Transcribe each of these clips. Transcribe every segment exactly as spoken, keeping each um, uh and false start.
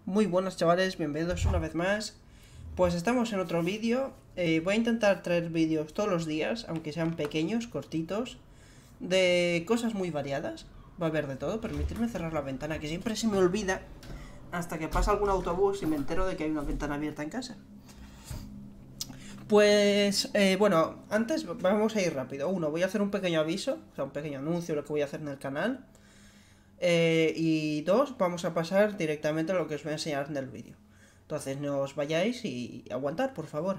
Muy buenas chavales, bienvenidos una vez más. Pues estamos en otro vídeo. eh, Voy a intentar traer vídeos todos los días, aunque sean pequeños, cortitos, de cosas muy variadas. Va a haber de todo. Permitirme cerrar la ventana, que siempre se me olvida hasta que pasa algún autobús y me entero de que hay una ventana abierta en casa. Pues, eh, bueno, antes vamos a ir rápido. Uno, voy a hacer un pequeño aviso, o sea, un pequeño anuncio de lo que voy a hacer en el canal. Eh, y dos, vamos a pasar directamente a lo que os voy a enseñar en el vídeo. Entonces no os vayáis y aguantar, por favor.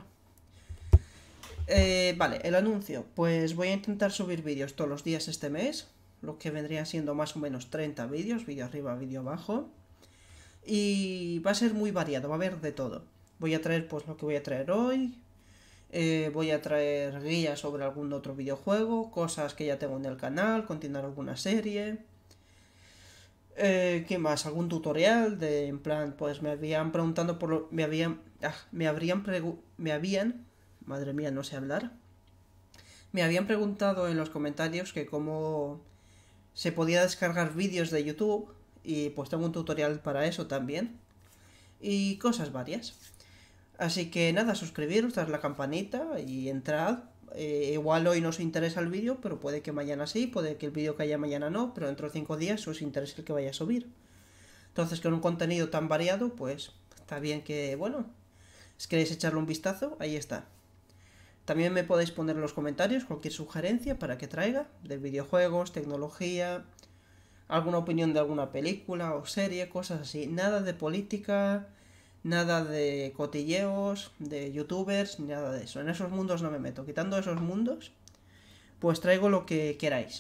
Eh, vale, el anuncio. Pues voy a intentar subir vídeos todos los días este mes. Lo que vendría siendo más o menos treinta vídeos, vídeo arriba, vídeo abajo. Y va a ser muy variado, va a haber de todo. Voy a traer pues lo que voy a traer hoy. Eh, voy a traer guías sobre algún otro videojuego, cosas que ya tengo en el canal, continuar alguna serie. Eh, ¿Qué más? ¿Algún tutorial? De, en plan, pues me habían preguntando por lo... Me habían... ah, me habrían pregu- Me habían... Madre mía, no sé hablar. Me habían preguntado en los comentarios que cómo se podía descargar vídeos de YouTube. Y pues tengo un tutorial para eso también. Y cosas varias. Así que nada, suscribiros, dar la campanita y entrad. Eh, igual hoy no os interesa el vídeo, pero puede que mañana sí, puede que el vídeo que haya mañana no, pero dentro de cinco días os interese el que vaya a subir. Entonces, con un contenido tan variado, pues está bien que, bueno, si queréis echarle un vistazo, ahí está. También me podéis poner en los comentarios cualquier sugerencia para que traiga, de videojuegos, tecnología, alguna opinión de alguna película o serie, cosas así. Nada de política, nada de cotilleos, de youtubers, ni nada de eso. En esos mundos no me meto. Quitando esos mundos, pues traigo lo que queráis.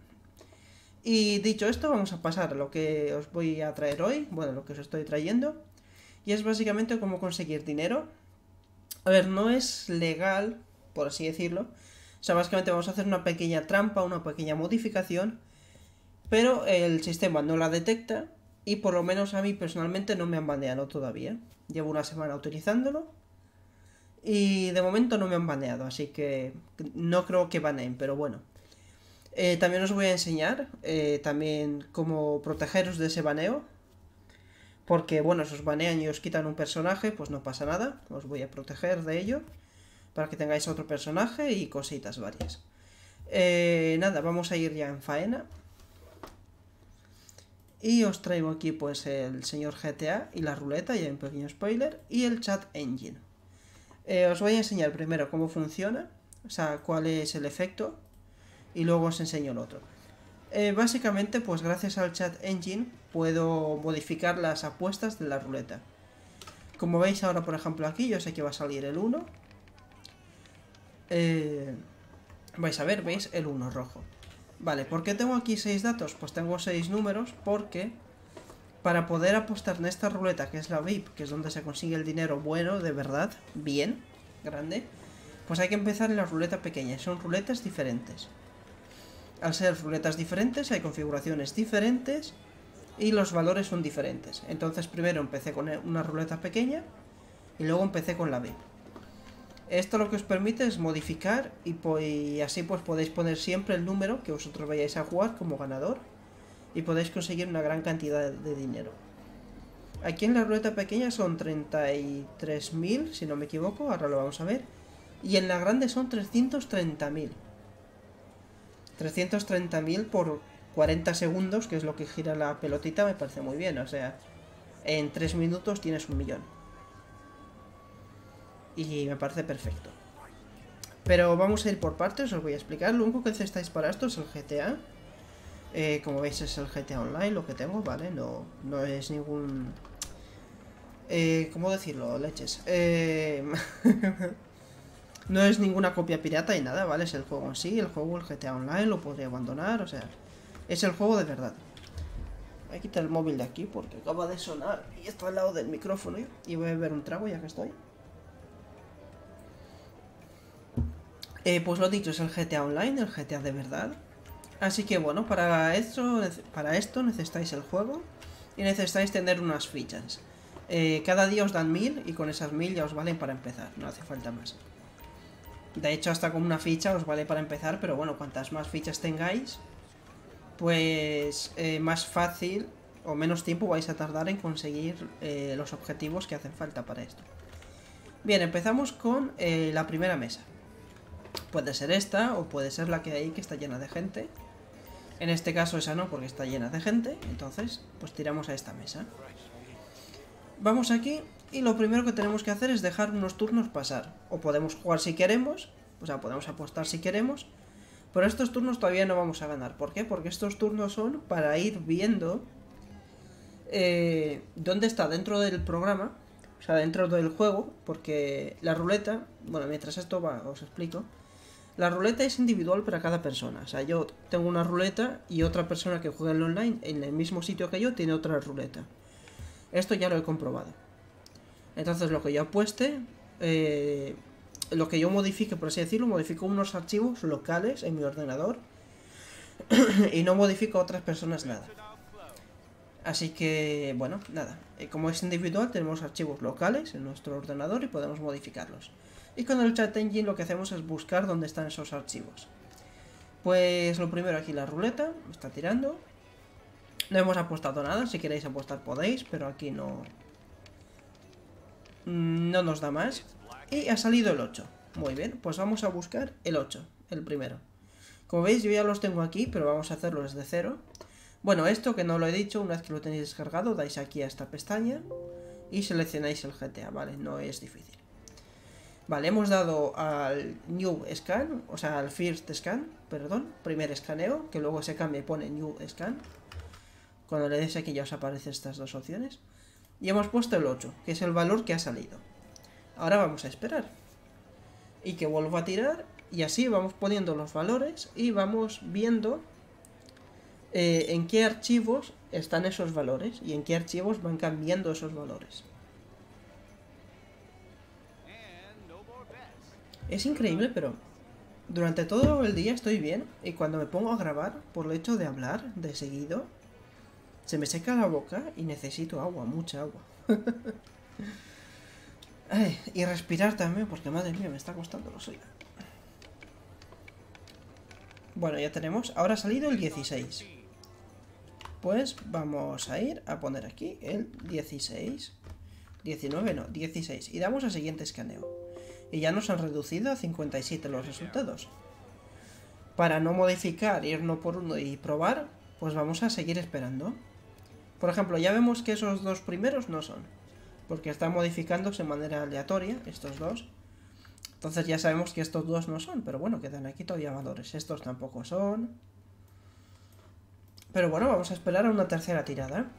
Y dicho esto, vamos a pasar a lo que os voy a traer hoy, bueno, lo que os estoy trayendo, y es básicamente cómo conseguir dinero. A ver, no es legal, por así decirlo, o sea, básicamente vamos a hacer una pequeña trampa, una pequeña modificación, pero el sistema no la detecta y por lo menos a mí personalmente no me han baneado todavía. Llevo una semana utilizándolo y de momento no me han baneado, así que no creo que baneen, pero bueno. Eh, también os voy a enseñar eh, también cómo protegeros de ese baneo. Porque, bueno, si os banean y os quitan un personaje, pues no pasa nada. Os voy a proteger de ello. Para que tengáis otro personaje y cositas varias. Eh, nada, vamos a ir ya en faena. Y os traigo aquí pues el señor G T A y la ruleta, y hay un pequeño spoiler. Y el chat engine. Eh, os voy a enseñar primero cómo funciona. O sea, cuál es el efecto. Y luego os enseño el otro. Eh, básicamente, pues gracias al chat engine puedo modificar las apuestas de la ruleta. Como veis ahora, por ejemplo, aquí, yo sé que va a salir el uno. Eh, vais a ver, veis el uno rojo. Vale, ¿por qué tengo aquí seis datos? Pues tengo seis números porque para poder apostar en esta ruleta, que es la V I P, que es donde se consigue el dinero bueno, de verdad, bien, grande, pues hay que empezar en la ruleta pequeña. Son ruletas diferentes. Al ser ruletas diferentes hay configuraciones diferentes y los valores son diferentes. Entonces primero empecé con una ruleta pequeña y luego empecé con la V I P. Esto lo que os permite es modificar y, y así pues podéis poner siempre el número que vosotros vayáis a jugar como ganador y podéis conseguir una gran cantidad de dinero. Aquí en la ruleta pequeña son treinta y tres mil, si no me equivoco, ahora lo vamos a ver. Y en la grande son trescientos treinta mil. trescientos treinta mil por cuarenta segundos, que es lo que gira la pelotita, me parece muy bien. O sea, en tres minutos tienes un millón. Y me parece perfecto. Pero vamos a ir por partes, os voy a explicar. Lo único que necesitáis para esto es el G T A. Eh, como veis es el G T A Online lo que tengo, ¿vale? No, no es ningún... Eh, ¿Cómo decirlo? Leches. Eh... No es ninguna copia pirata y nada, ¿vale? Es el juego en sí, el juego, el G T A Online, lo podría abandonar, o sea... Es el juego de verdad. Voy a quitar el móvil de aquí porque acaba de sonar y está al lado del micrófono. Y voy a beber un trago ya que estoy. Eh, pues lo dicho, es el G T A Online, el G T A de verdad. Así que bueno, para esto, para esto necesitáis el juego y necesitáis tener unas fichas. Eh, cada día os dan mil y con esas mil ya os valen para empezar, no hace falta más. De hecho, hasta con una ficha os vale para empezar, pero bueno, cuantas más fichas tengáis, pues eh, más fácil o menos tiempo vais a tardar en conseguir eh, los objetivos que hacen falta para esto. Bien, empezamos con eh, la primera mesa. Puede ser esta o puede ser la que hay que está llena de gente. En este caso esa no, porque está llena de gente. Entonces, pues tiramos a esta mesa. Vamos aquí y lo primero que tenemos que hacer es dejar unos turnos pasar. O podemos jugar si queremos, o sea, podemos apostar si queremos. Pero estos turnos todavía no vamos a ganar. ¿Por qué? Porque estos turnos son para ir viendo eh, dónde está dentro del programa, o sea, dentro del juego, porque la ruleta, bueno, mientras esto va, os explico. La ruleta es individual para cada persona. O sea, yo tengo una ruleta y otra persona que juega en online en el mismo sitio que yo tiene otra ruleta. Esto ya lo he comprobado. Entonces lo que yo apueste, eh, lo que yo modifique, por así decirlo, modifico unos archivos locales en mi ordenador y no modifico a otras personas nada. Así que, bueno, nada. Como es individual, tenemos archivos locales en nuestro ordenador y podemos modificarlos. Y con el Chat Engine lo que hacemos es buscar dónde están esos archivos. Pues lo primero aquí la ruleta, me está tirando. No hemos apostado nada, si queréis apostar podéis, pero aquí no... No nos da más. Y ha salido el ocho. Muy bien, pues vamos a buscar el ocho, el primero. Como veis yo ya los tengo aquí, pero vamos a hacerlo desde cero. Bueno, esto que no lo he dicho, una vez que lo tenéis descargado, dais aquí a esta pestaña y seleccionáis el G T A, ¿vale? No es difícil. Vale, hemos dado al New Scan, o sea, al First Scan, perdón, primer escaneo, que luego se cambia y pone New Scan. Cuando le des aquí ya os aparecen estas dos opciones. Y hemos puesto el ocho, que es el valor que ha salido. Ahora vamos a esperar. Y que vuelva a tirar, y así vamos poniendo los valores y vamos viendo eh, en qué archivos están esos valores y en qué archivos van cambiando esos valores. Es increíble, pero durante todo el día estoy bien y cuando me pongo a grabar, por el hecho de hablar de seguido, se me seca la boca y necesito agua, mucha agua. Ay, y respirar también, porque madre mía, me está costando lo suyo. Bueno, ya tenemos, ahora ha salido el dieciséis. Pues vamos a ir a poner aquí el dieciséis. diecinueve no, dieciséis. Y damos al siguiente escaneo. Y ya nos han reducido a cincuenta y siete los resultados. Para no modificar, ir uno por uno y probar, pues vamos a seguir esperando. Por ejemplo, ya vemos que esos dos primeros no son, porque están modificándose de manera aleatoria, estos dos. Entonces ya sabemos que estos dos no son, pero bueno, quedan aquí todavía valores. Estos tampoco son. Pero bueno, vamos a esperar a una tercera tirada.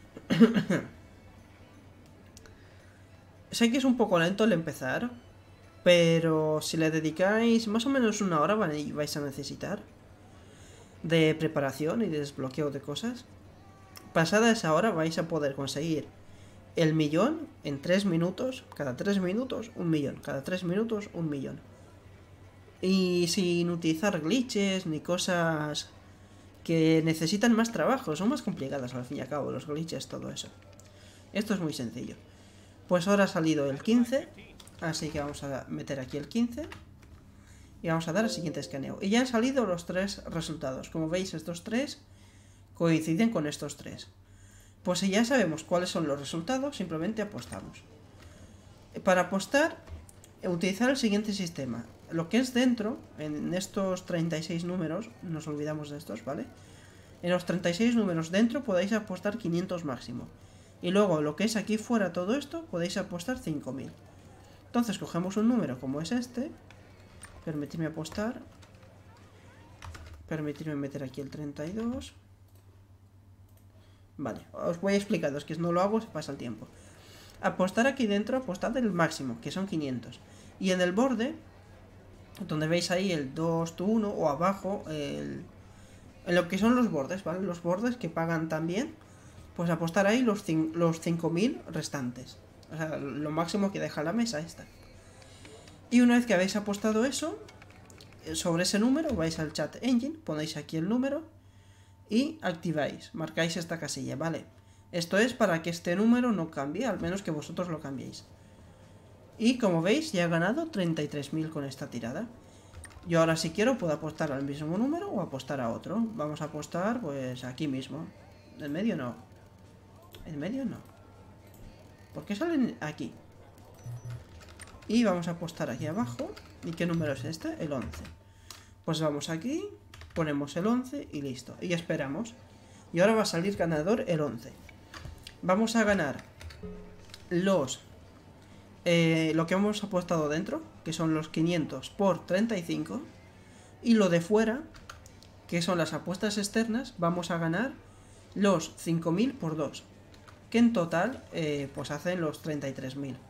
Sé que es un poco lento el empezar, pero si le dedicáis más o menos una hora vais a necesitar de preparación y de desbloqueo de cosas. Pasada esa hora vais a poder conseguir el millón en tres minutos. Cada tres minutos, un millón. Cada tres minutos, un millón. Y sin utilizar glitches ni cosas que necesitan más trabajo. Son más complicadas al fin y al cabo, los glitches, todo eso. Esto es muy sencillo. Pues ahora ha salido el quince. Así que vamos a meter aquí el quince. Y vamos a dar el siguiente escaneo. Y ya han salido los tres resultados. Como veis, estos tres coinciden con estos tres. Pues si ya sabemos cuáles son los resultados, simplemente apostamos. Para apostar, utilizar el siguiente sistema. Lo que es dentro, en estos treinta y seis números, nos olvidamos de estos, ¿vale? En los treinta y seis números dentro podéis apostar quinientos máximo. Y luego lo que es aquí fuera todo esto, podéis apostar cinco mil. Entonces cogemos un número como es este. Permitidme apostar. Permitidme meter aquí el treinta y dos. Vale, os voy a explicar, es que no lo hago, se pasa el tiempo. Apostar aquí dentro, apostad el máximo, que son quinientos. Y en el borde, donde veis ahí el dos to uno, o abajo, el, en lo que son los bordes, ¿vale? Los bordes que pagan también, pues apostar ahí los, los cinco mil restantes. O sea, lo máximo que deja la mesa esta. Y una vez que habéis apostado eso, sobre ese número, vais al Chat Engine, ponéis aquí el número y activáis, marcáis esta casilla, ¿vale? Esto es para que este número no cambie, al menos que vosotros lo cambiéis. Y como veis, ya he ganado treinta y tres mil con esta tirada. Yo ahora si quiero puedo apostar al mismo número o apostar a otro. Vamos a apostar pues aquí mismo. En medio no. ¿En medio? No. ¿Por qué salen aquí? Y vamos a apostar aquí abajo. ¿Y qué número es este? El once. Pues vamos aquí, ponemos el once y listo. Y esperamos. Y ahora va a salir ganador el once. Vamos a ganar los... Eh, lo que hemos apostado dentro, que son los quinientos por treinta y cinco. Y lo de fuera, que son las apuestas externas, vamos a ganar los cinco mil por dos. Que en total, eh, pues hacen los treinta y tres mil.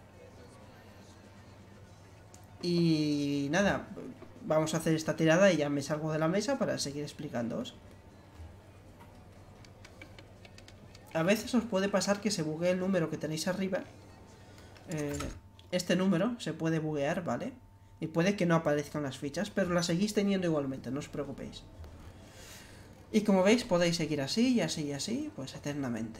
Y nada, vamos a hacer esta tirada y ya me salgo de la mesa para seguir explicándoos. A veces os puede pasar que se buguee el número que tenéis arriba. Eh, este número se puede buguear, ¿vale? Y puede que no aparezcan las fichas, pero las seguís teniendo igualmente, no os preocupéis. Y como veis, podéis seguir así y así y así, pues eternamente.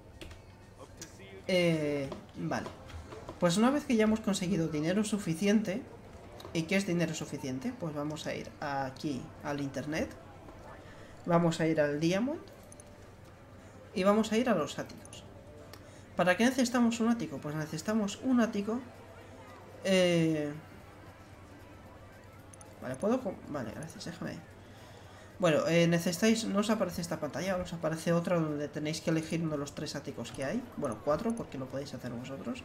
Eh, vale. Pues una vez que ya hemos conseguido dinero suficiente... ¿Y qué es dinero suficiente? Pues vamos a ir aquí al internet. Vamos a ir al Diamond. Y vamos a ir a los áticos. ¿Para qué necesitamos un ático? Pues necesitamos un ático. Eh... Vale, puedo... Vale, gracias, déjame. Bueno, eh, necesitáis... No os aparece esta pantalla, os aparece otra donde tenéis que elegir uno de los tres áticos que hay. Bueno, cuatro, porque lo podéis hacer vosotros.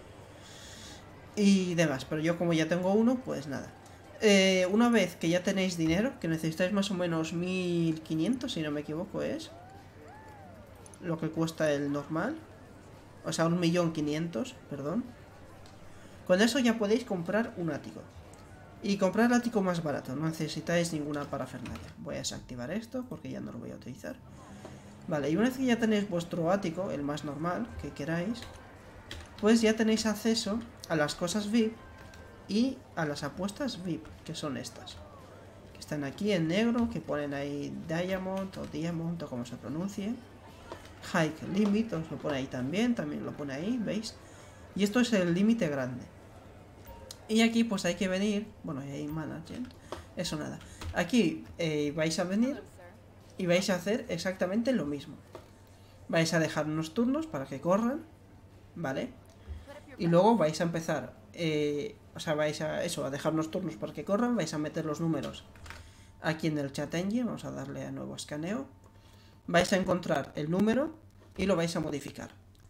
Y demás, pero yo como ya tengo uno, pues nada. Eh, una vez que ya tenéis dinero, que necesitáis más o menos mil quinientos, si no me equivoco es lo que cuesta el normal. O sea, un millón quinientos, perdón. Con eso ya podéis comprar un ático. Y comprar el ático más barato, no necesitáis ninguna parafernalia. Voy a desactivar esto porque ya no lo voy a utilizar. Vale, y una vez que ya tenéis vuestro ático, el más normal, que queráis, pues ya tenéis acceso a las cosas V I P y a las apuestas V I P, que son estas. Que están aquí en negro, que ponen ahí Diamond o Diamond o como se pronuncie. Hike Limit, os lo pone ahí también, también lo pone ahí, ¿veis? Y esto es el límite grande. Y aquí pues hay que venir, bueno, y hay Management, eso nada. Aquí eh, vais a venir y vais a hacer exactamente lo mismo. Vais a dejar unos turnos para que corran, ¿vale? Y luego vais a empezar, eh, o sea, vais a eso, a dejar unos turnos para que corran, vais a meter los números aquí en el chat engine, vamos a darle a nuevo escaneo. Vais a encontrar el número y lo vais a modificar.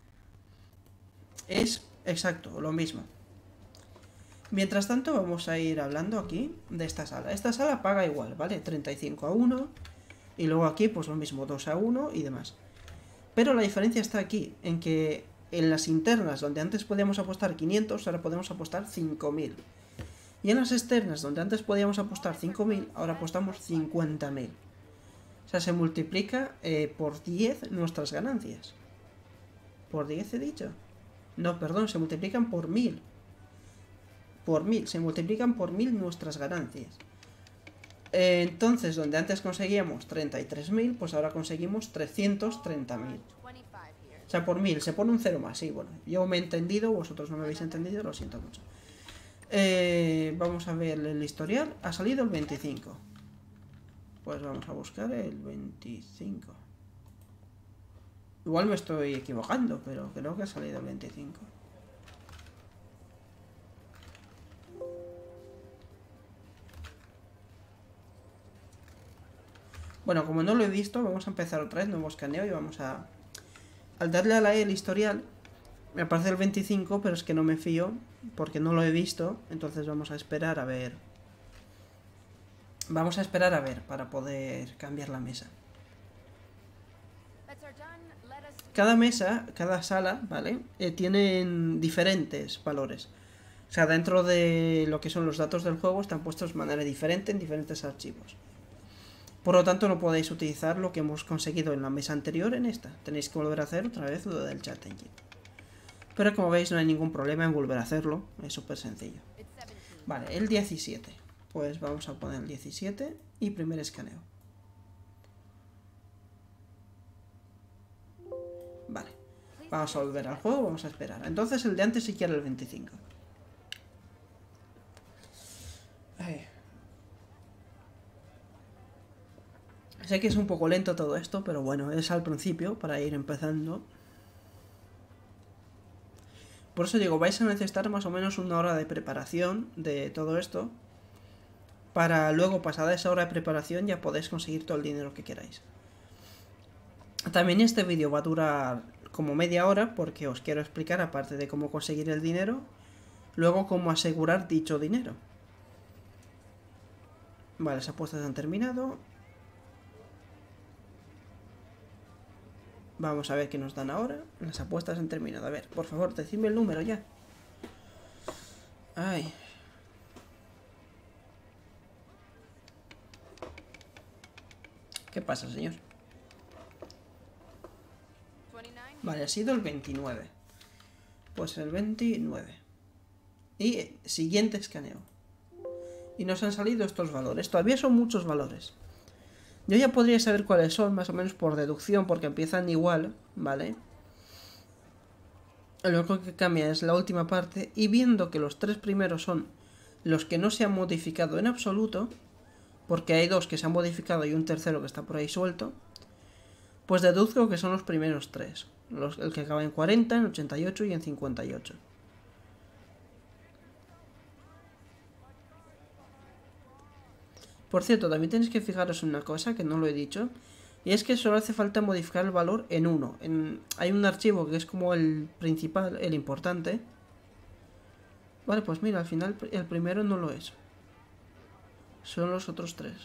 Es exacto, lo mismo. Mientras tanto vamos a ir hablando aquí de esta sala. Esta sala paga igual, ¿vale? treinta y cinco a uno. Y luego aquí pues lo mismo, dos a uno y demás. Pero la diferencia está aquí, en que en las internas, donde antes podíamos apostar quinientos, ahora podemos apostar cinco mil. Y en las externas, donde antes podíamos apostar cinco mil, ahora apostamos cincuenta mil. O sea, se multiplica eh, por diez nuestras ganancias. ¿Por diez he dicho? No, perdón, se multiplican por mil. Por mil, se multiplican por mil nuestras ganancias. Eh, entonces, donde antes conseguíamos treinta y tres mil, pues ahora conseguimos trescientos treinta mil. O sea, por mil, se pone un cero más, sí, bueno. Yo me he entendido, vosotros no me habéis entendido, lo siento mucho. Eh, vamos a ver el historial. Ha salido el veinticinco. Pues vamos a buscar el veinticinco. Igual me estoy equivocando, pero creo que ha salido el veinticinco. Bueno, como no lo he visto, vamos a empezar otra vez, nuevo escaneo y vamos a... Al darle a la E el historial, me aparece el veinticinco, pero es que no me fío, porque no lo he visto, entonces vamos a esperar a ver... Vamos a esperar a ver, para poder cambiar la mesa. Cada mesa, cada sala, ¿vale? Eh, tienen diferentes valores. O sea, dentro de lo que son los datos del juego están puestos de manera diferente en diferentes archivos. Por lo tanto, no podéis utilizar lo que hemos conseguido en la mesa anterior en esta. Tenéis que volver a hacer otra vez lo del chat engine. Pero como veis, no hay ningún problema en volver a hacerlo. Es súper sencillo. Vale, el diecisiete. Pues vamos a poner el diecisiete y primer escaneo. Vale. Vamos a volver al juego, vamos a esperar. Entonces el de antes sí que era el veinticinco. Ay. Sé que es un poco lento todo esto, pero bueno, es al principio para ir empezando. Por eso digo, vais a necesitar más o menos una hora de preparación de todo esto. Para luego, pasada esa hora de preparación, ya podéis conseguir todo el dinero que queráis. También este vídeo va a durar como media hora porque os quiero explicar, aparte de cómo conseguir el dinero, luego cómo asegurar dicho dinero. Vale, las apuestas han terminado. Vamos a ver qué nos dan ahora. Las apuestas han terminado. A ver, por favor, decidme el número ya. Ay. ¿Qué pasa, señor? Vale, ha sido el veintinueve. Pues el veintinueve. Y siguiente escaneo. Y nos han salido estos valores. Todavía son muchos valores. Yo ya podría saber cuáles son, más o menos por deducción, porque empiezan igual, ¿vale? Lo único que cambia es la última parte. Y viendo que los tres primeros son los que no se han modificado en absoluto, porque hay dos que se han modificado y un tercero que está por ahí suelto, pues deduzco que son los primeros tres. Los, el que acaba en cuarenta, en ochenta y ocho y en cincuenta y ocho. Por cierto, también tenéis que fijaros en una cosa que no lo he dicho. Y es que solo hace falta modificar el valor en uno. En, hay un archivo que es como el principal, el importante. Vale, pues mira, al final el primero no lo es. Son los otros tres.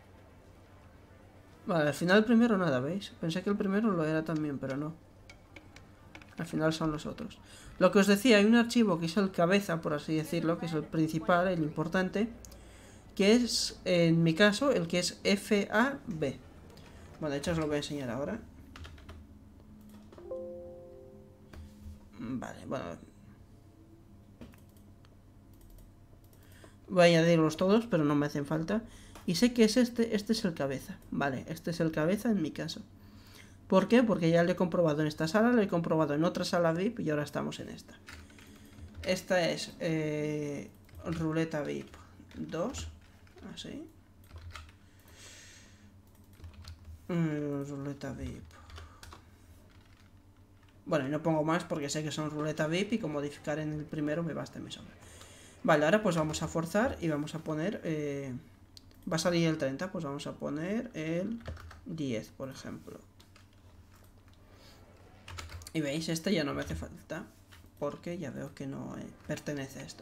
Vale, al final el primero nada, ¿veis? Pensé que el primero lo era también, pero no. Al final son los otros. Lo que os decía, hay un archivo que es el cabeza, por así decirlo, que es el principal, el importante, que es, en mi caso, el que es F A B. Bueno, de hecho os lo voy a enseñar ahora. Vale, bueno. Voy a añadirlos todos, pero no me hacen falta. Y sé que es este, este es el cabeza. Vale, este es el cabeza en mi caso. ¿Por qué? Porque ya lo he comprobado en esta sala, lo he comprobado en otra sala V I P y ahora estamos en esta. Esta es eh, ruleta V I P dos. Así. Mm, ruleta V I P. Bueno, y no pongo más porque sé que son ruleta V I P y con modificar en el primero me basta y me sobra. Vale, ahora pues vamos a forzar y vamos a poner... Eh, va a salir el treinta, pues vamos a poner el diez, por ejemplo. Y veis, este ya no me hace falta porque ya veo que no eh, pertenece a esto.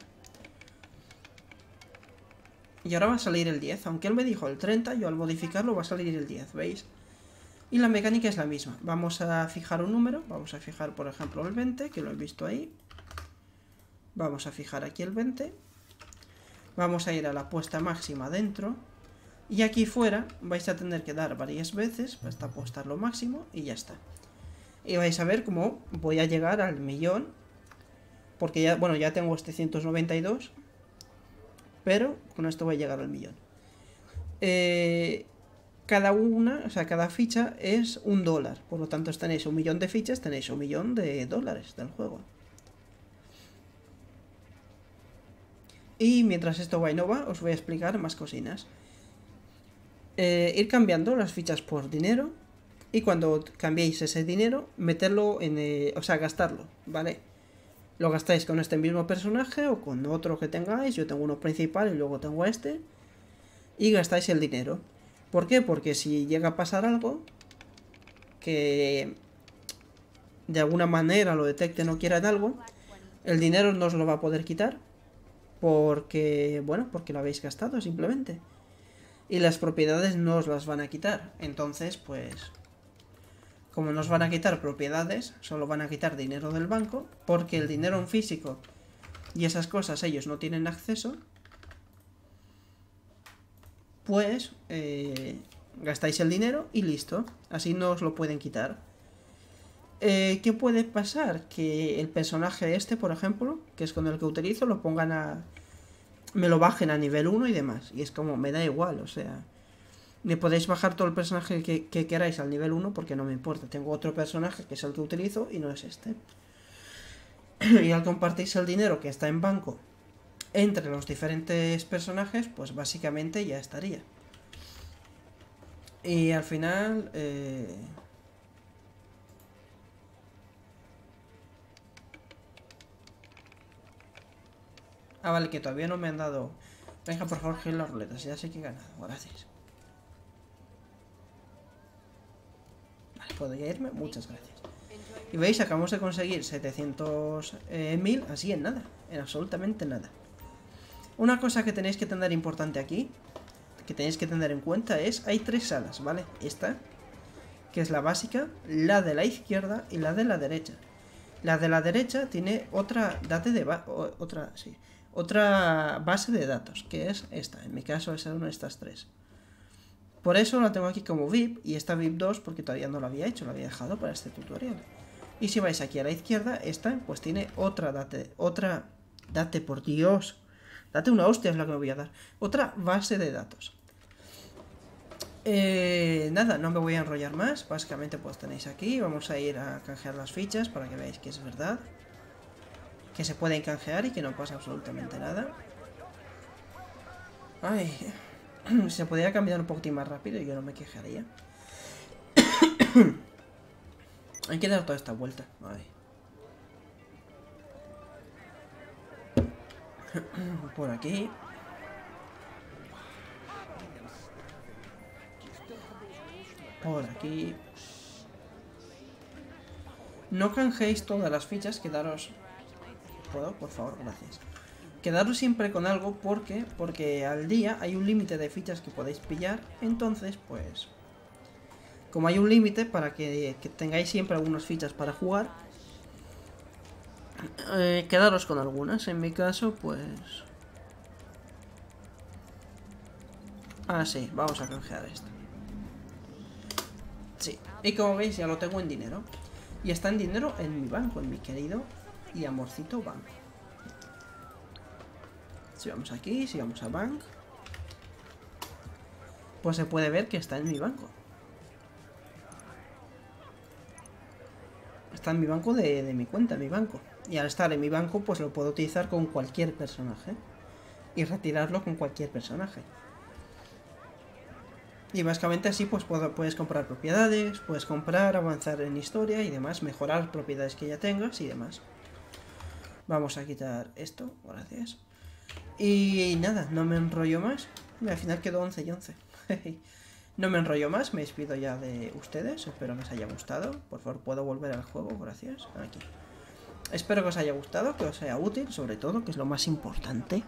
Y ahora va a salir el diez, aunque él me dijo el treinta, yo al modificarlo va a salir el diez, ¿veis? Y la mecánica es la misma. Vamos a fijar un número, vamos a fijar por ejemplo el veinte, que lo he visto ahí. Vamos a fijar aquí el veinte. Vamos a ir a la apuesta máxima dentro. Y aquí fuera vais a tener que dar varias veces hasta apostar lo máximo y ya está. Y vais a ver cómo voy a llegar al millón. Porque ya, bueno, ya tengo este ciento noventa y dos. Pero con esto voy a llegar al millón. Eh, cada una, o sea, cada ficha es un dólar. Por lo tanto, tenéis un millón de fichas, tenéis un millón de dólares del juego. Y mientras esto va y no va, os voy a explicar más cosinas. Eh, ir cambiando las fichas por dinero. Y cuando cambiéis ese dinero, meterlo en... Eh, o sea, gastarlo, ¿vale? Lo gastáis con este mismo personaje o con otro que tengáis. Yo tengo uno principal y luego tengo este. Y gastáis el dinero. ¿Por qué? Porque si llega a pasar algo que de alguna manera lo detecte, no quieran algo, el dinero no os lo va a poder quitar. Porque, bueno, porque lo habéis gastado simplemente. Y las propiedades no os las van a quitar. Entonces, pues... como no os van a quitar propiedades, solo van a quitar dinero del banco, porque el dinero en físico y esas cosas ellos no tienen acceso, pues eh, gastáis el dinero y listo, así no os lo pueden quitar. Eh, ¿Qué puede pasar? Que el personaje este, por ejemplo, que es con el que utilizo, lo pongan a... me lo bajen a nivel uno y demás, y es como, me da igual, o sea... me podéis bajar todo el personaje que, que queráis al nivel uno porque no me importa. Tengo otro personaje que es el que utilizo y no es este. Y al compartirse el dinero que está en banco entre los diferentes personajes, pues básicamente ya estaría. Y al final... Eh... Ah, vale, que todavía no me han dado... Venga, por favor, gira las ruletas. Ya sé que he ganado. Gracias. Vale, ¿puedo ya irme? Muchas gracias. Y veis, acabamos de conseguir setecientos mil así en nada. En absolutamente nada. Una cosa que tenéis que tener importante aquí, que tenéis que tener en cuenta es... Hay tres salas, ¿vale? Esta, que es la básica, la de la izquierda y la de la derecha. La de la derecha tiene otra date de ba otra, sí, otra base de datos, que es esta. En mi caso es una de estas tres. Por eso la tengo aquí como V I P y esta V I P dos porque todavía no lo había hecho, lo había dejado para este tutorial. Y si vais aquí a la izquierda, esta pues tiene otra date, otra date, por Dios. Date una hostia es la que me voy a dar. Otra base de datos. Eh, nada, no me voy a enrollar más. Básicamente pues tenéis aquí. Vamos a ir a canjear las fichas para que veáis que es verdad. Que se pueden canjear y que no pasa absolutamente nada. Ay, se podría cambiar un poquitín más rápido y yo no me quejaría. Hay que dar toda esta vuelta. Ay. Por aquí. Por aquí. No canjeéis todas las fichas, quedaros... ¿Puedo? Por favor, gracias. Quedaros siempre con algo porque, porque al día hay un límite de fichas que podéis pillar. Entonces, pues... Como hay un límite para que, que tengáis siempre algunas fichas para jugar, eh, quedaros con algunas. En mi caso, pues... Ah, sí, vamos a canjear esto. Sí, y como veis ya lo tengo en dinero. Y está en dinero en mi banco, en mi querido y amorcito banco. Si vamos aquí, si vamos a bank, pues se puede ver que está en mi banco. Está en mi banco de, de mi cuenta, mi banco. Y al estar en mi banco, pues lo puedo utilizar con cualquier personaje. Y retirarlo con cualquier personaje. Y básicamente así pues puedo, puedes comprar propiedades, puedes comprar, avanzar en historia y demás, mejorar propiedades que ya tengas y demás. Vamos a quitar esto, gracias. Y nada, no me enrollo más. Al final quedó once y once. No me enrollo más, me despido ya de ustedes. Espero que os haya gustado. Por favor, puedo volver al juego, gracias. Aquí. Espero que os haya gustado, que os sea útil, sobre todo, que es lo más importante.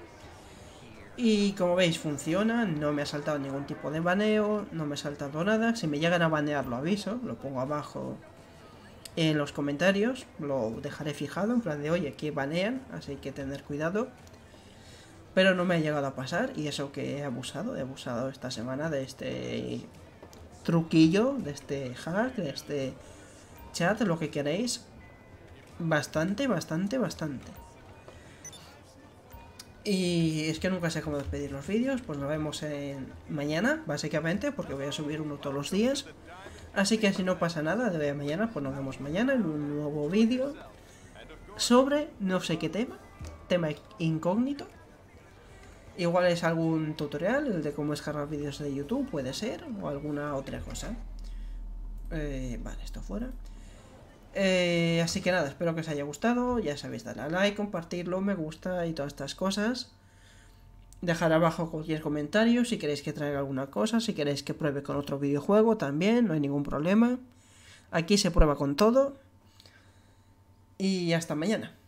Y como veis, funciona, no me ha saltado ningún tipo de baneo, no me ha saltado nada. Si me llegan a banear lo aviso, lo pongo abajo en los comentarios, lo dejaré fijado, en plan de, oye, que banean, así hay que tener cuidado. Pero no me ha llegado a pasar, y eso que he abusado, he abusado esta semana de este truquillo, de este hack, de este chat, lo que queréis. Bastante, bastante, bastante. Y es que nunca sé cómo despedir los vídeos, pues nos vemos en mañana, básicamente, porque voy a subir uno todos los días. Así que si no pasa nada de mañana, pues nos vemos mañana en un nuevo vídeo sobre no sé qué tema, tema incógnito. Igual es algún tutorial, el de cómo descargar vídeos de YouTube, puede ser, o alguna otra cosa. Eh, vale, esto fuera. Eh, así que nada, espero que os haya gustado. Ya sabéis, darle a like, compartirlo, me gusta y todas estas cosas. Dejar abajo cualquier comentario si queréis que traiga alguna cosa, si queréis que pruebe con otro videojuego también, no hay ningún problema. Aquí se prueba con todo. Y hasta mañana.